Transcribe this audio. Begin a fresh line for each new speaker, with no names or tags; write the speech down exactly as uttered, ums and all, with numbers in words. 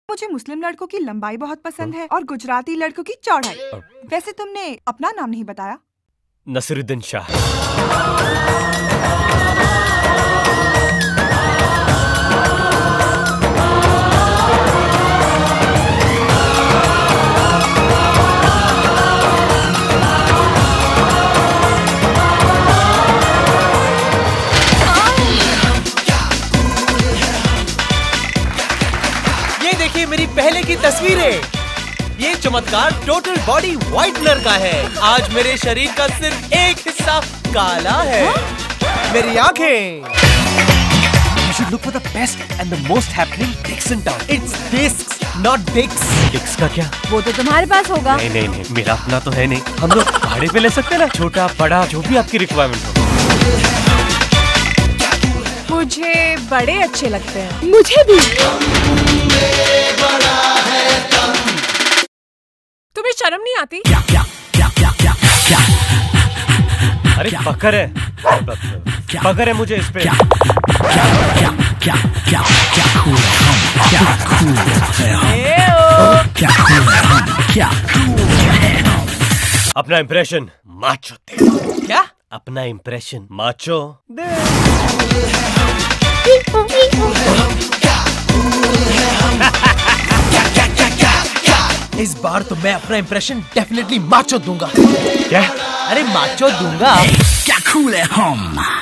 मुझे मुस्लिम लड़कों की लंबाई बहुत पसंद है और गुजराती लड़कों की चौड़ाई। वैसे तुमने अपना नाम नहीं बताया।
नसीरुद्दीन शाह। देखिए मेरी पहले की तस्वीरें। ये चमत्कार टोटल बॉडी व्हाइटनर का है। आज मेरे शरीर का सिर्फ एक हिस्सा काला है। हा? मेरी आंखें। You should look for the best and the most happening dicks in town. It's discs, not dicks. Dicks का क्या?
वो तो तुम्हारे पास होगा।
नहीं नहीं नहीं, मेरा अपना तो है नहीं। हम लोग भाड़े पे ले सकते हैं ना, छोटा बड़ा जो भी आपकी रिक्वायरमेंट हो।
मुझे बड़े अच्छे लगते हैं। मुझे भी। तुम्हें शर्म नहीं आती?
अरे फकर है, फकर है मुझे इस पे। अपना इम्प्रेशन माचो दे। क्या? अपना इम्प्रेशन माचो दे। इस बार तो मैं अपना इम्प्रेशन डेफिनेटली माचो दूंगा। क्या? अरे माचो दूंगा। क्या कूल है हम।